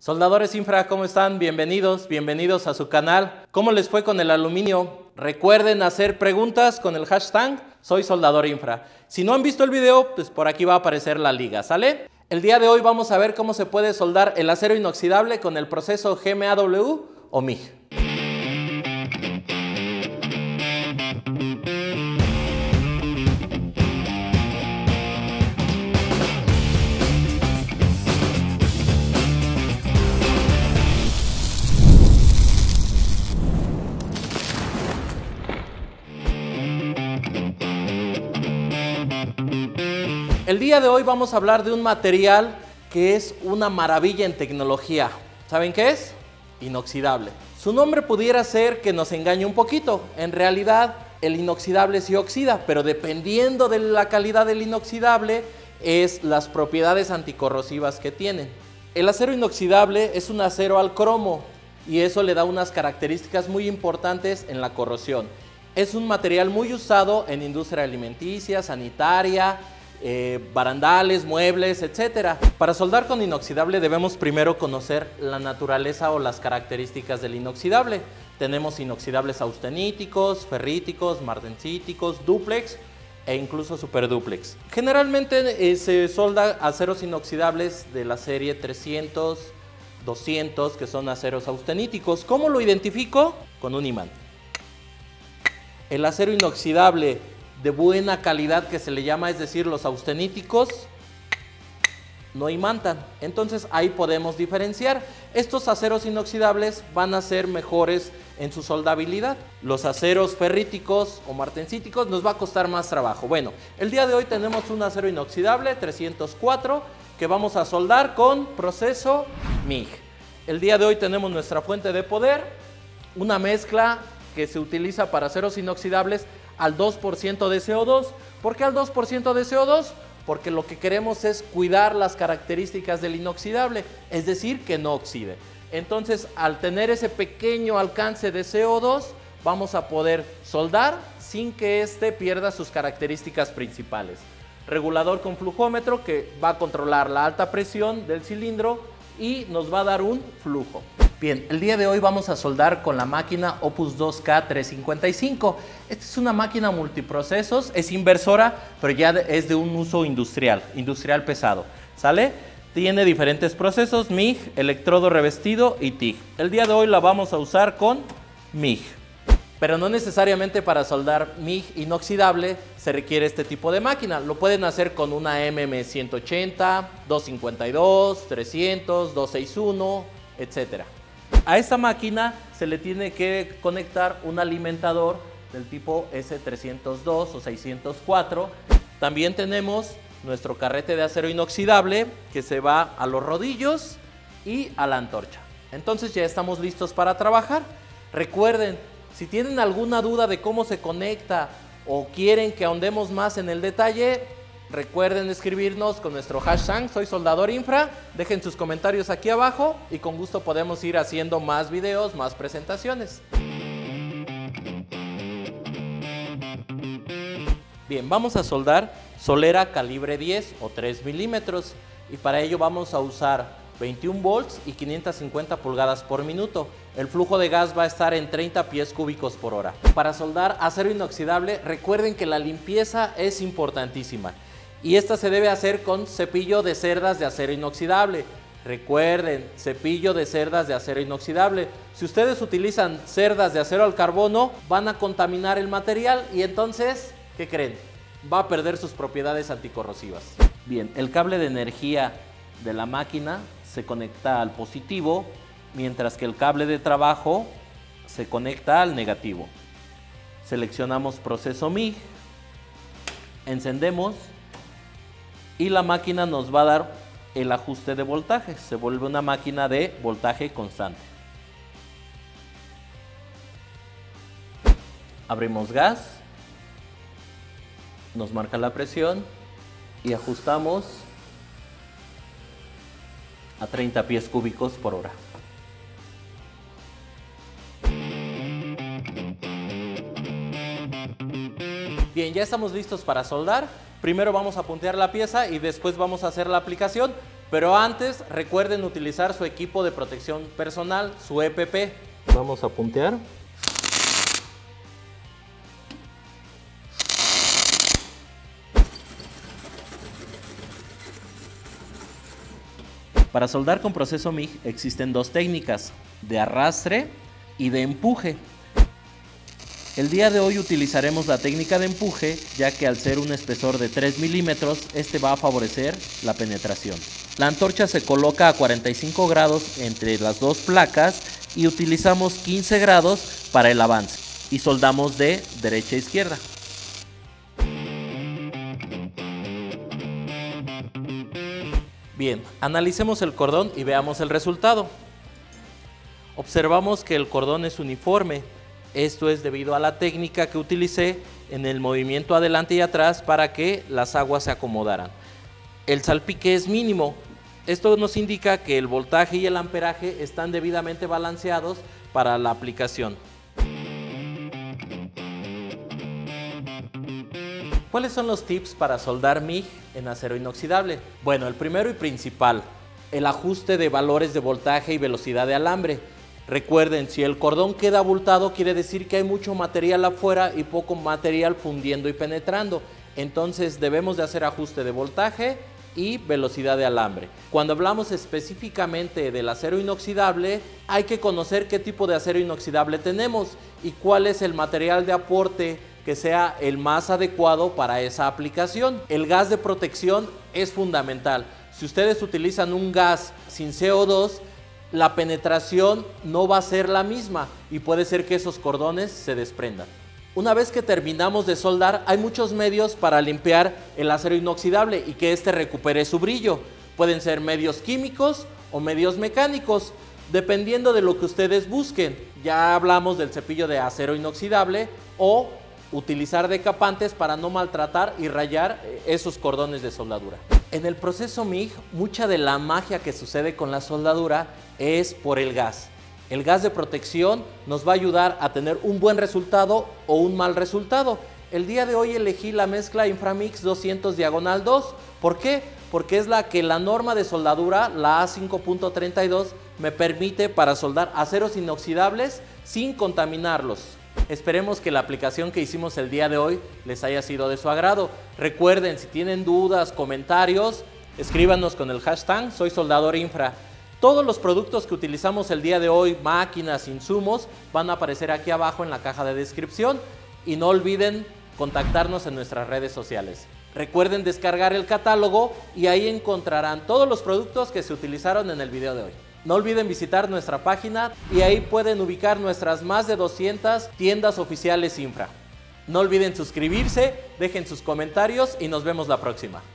Soldadores Infra, ¿cómo están? Bienvenidos a su canal. ¿Cómo les fue con el aluminio? Recuerden hacer preguntas con el hashtag Soy Soldador Infra. Si no han visto el video, pues por aquí va a aparecer la liga, ¿sale? El día de hoy vamos a ver cómo se puede soldar el acero inoxidable con el proceso GMAW o MIG. El día de hoy vamos a hablar de un material que es una maravilla en tecnología. ¿Saben qué es? Inoxidable. Su nombre pudiera ser que nos engañe un poquito. En realidad, el inoxidable sí oxida, pero dependiendo de la calidad del inoxidable, es las propiedades anticorrosivas que tienen. El acero inoxidable es un acero al cromo y eso le da unas características muy importantes en la corrosión. Es un material muy usado en industria alimenticia, sanitaria, barandales, muebles, etc. Para soldar con inoxidable debemos primero conocer la naturaleza o las características del inoxidable. Tenemos inoxidables austeníticos, ferríticos, martensíticos, dúplex e incluso superdúplex. Generalmente se solda aceros inoxidables de la serie 300, 200, que son aceros austeníticos. ¿Cómo lo identifico? Con un imán. El acero inoxidable de buena calidad, que se le llama, es decir, los austeníticos, no imantan. Entonces ahí podemos diferenciar. Estos aceros inoxidables van a ser mejores en su soldabilidad. Los aceros ferríticos o martensíticos nos va a costar más trabajo. Bueno, el día de hoy tenemos un acero inoxidable 304 que vamos a soldar con proceso MIG. El día de hoy tenemos nuestra fuente de poder, una mezcla que se utiliza para aceros inoxidables al 2% de CO2. ¿Por qué al 2% de CO2? Porque lo que queremos es cuidar las características del inoxidable, es decir, que no oxide. Entonces, al tener ese pequeño alcance de CO2, vamos a poder soldar sin que éste pierda sus características principales. Regulador con flujómetro que va a controlar la alta presión del cilindro y nos va a dar un flujo. Bien, el día de hoy vamos a soldar con la máquina Opus 2K 355. Esta es una máquina multiprocesos, es inversora, pero ya es de un uso industrial pesado, ¿sale? Tiene diferentes procesos, MIG, electrodo revestido y TIG. El día de hoy la vamos a usar con MIG. Pero no necesariamente para soldar MIG inoxidable se requiere este tipo de máquina. Lo pueden hacer con una MM180, 252, 300, 261, etc. A esta máquina se le tiene que conectar un alimentador del tipo S302 o 604. También tenemos nuestro carrete de acero inoxidable que se va a los rodillos y a la antorcha. Entonces ya estamos listos para trabajar. Recuerden, si tienen alguna duda de cómo se conecta o quieren que ahondemos más en el detalle, recuerden escribirnos con nuestro hashtag Soy Soldador Infra. Dejen sus comentarios aquí abajo y con gusto podemos ir haciendo más videos, más presentaciones. Bien, vamos a soldar solera calibre 10 o 3 milímetros y para ello vamos a usar 21 volts y 550 pulgadas por minuto. El flujo de gas va a estar en 30 pies cúbicos por hora. Para soldar acero inoxidable, recuerden que la limpieza es importantísima y esta se debe hacer con cepillo de cerdas de acero inoxidable. Recuerden, cepillo de cerdas de acero inoxidable. Si ustedes utilizan cerdas de acero al carbono, van a contaminar el material y entonces, ¿qué creen? Va a perder sus propiedades anticorrosivas. Bien, el cable de energía de la máquina se conecta al positivo, mientras que el cable de trabajo se conecta al negativo. Seleccionamos proceso MIG, encendemos y la máquina nos va a dar el ajuste de voltaje. Se vuelve una máquina de voltaje constante. Abrimos gas, nos marca la presión y ajustamos a 30 pies cúbicos por hora. Bien, ya estamos listos para soldar. Primero vamos a puntear la pieza y después vamos a hacer la aplicación. Pero antes recuerden utilizar su equipo de protección personal, su EPP. Vamos a puntear. Para soldar con proceso MIG existen dos técnicas, de arrastre y de empuje. El día de hoy utilizaremos la técnica de empuje, ya que al ser un espesor de 3 milímetros, este va a favorecer la penetración. La antorcha se coloca a 45 grados entre las dos placas y utilizamos 15 grados para el avance y soldamos de derecha a izquierda. Bien, analicemos el cordón y veamos el resultado. Observamos que el cordón es uniforme. Esto es debido a la técnica que utilicé en el movimiento adelante y atrás para que las aguas se acomodaran. El salpique es mínimo. Esto nos indica que el voltaje y el amperaje están debidamente balanceados para la aplicación. ¿Cuáles son los tips para soldar MIG en acero inoxidable? Bueno, el primero y principal, el ajuste de valores de voltaje y velocidad de alambre. Recuerden, si el cordón queda abultado, quiere decir que hay mucho material afuera y poco material fundiendo y penetrando. Entonces debemos de hacer ajuste de voltaje y velocidad de alambre. Cuando hablamos específicamente del acero inoxidable, hay que conocer qué tipo de acero inoxidable tenemos y cuál es el material de aporte que sea el más adecuado para esa aplicación. El gas de protección es fundamental. Si ustedes utilizan un gas sin CO2, la penetración no va a ser la misma y puede ser que esos cordones se desprendan. Una vez que terminamos de soldar, hay muchos medios para limpiar el acero inoxidable y que éste recupere su brillo. Pueden ser medios químicos o medios mecánicos, dependiendo de lo que ustedes busquen. Ya hablamos del cepillo de acero inoxidable o utilizar decapantes para no maltratar y rayar esos cordones de soldadura. En el proceso MIG, mucha de la magia que sucede con la soldadura es por el gas. El gas de protección nos va a ayudar a tener un buen resultado o un mal resultado. El día de hoy elegí la mezcla Inframix 200/2. ¿Por qué? Porque es la que la norma de soldadura, la A5.32, me permite para soldar aceros inoxidables sin contaminarlos. Esperemos que la aplicación que hicimos el día de hoy les haya sido de su agrado. Recuerden, si tienen dudas, comentarios, escríbanos con el hashtag Soy Soldador Infra. Todos los productos que utilizamos el día de hoy, máquinas, insumos, van a aparecer aquí abajo en la caja de descripción y no olviden contactarnos en nuestras redes sociales. Recuerden descargar el catálogo y ahí encontrarán todos los productos que se utilizaron en el video de hoy. No olviden visitar nuestra página y ahí pueden ubicar nuestras más de 200 tiendas oficiales Infra. No olviden suscribirse, dejen sus comentarios y nos vemos la próxima.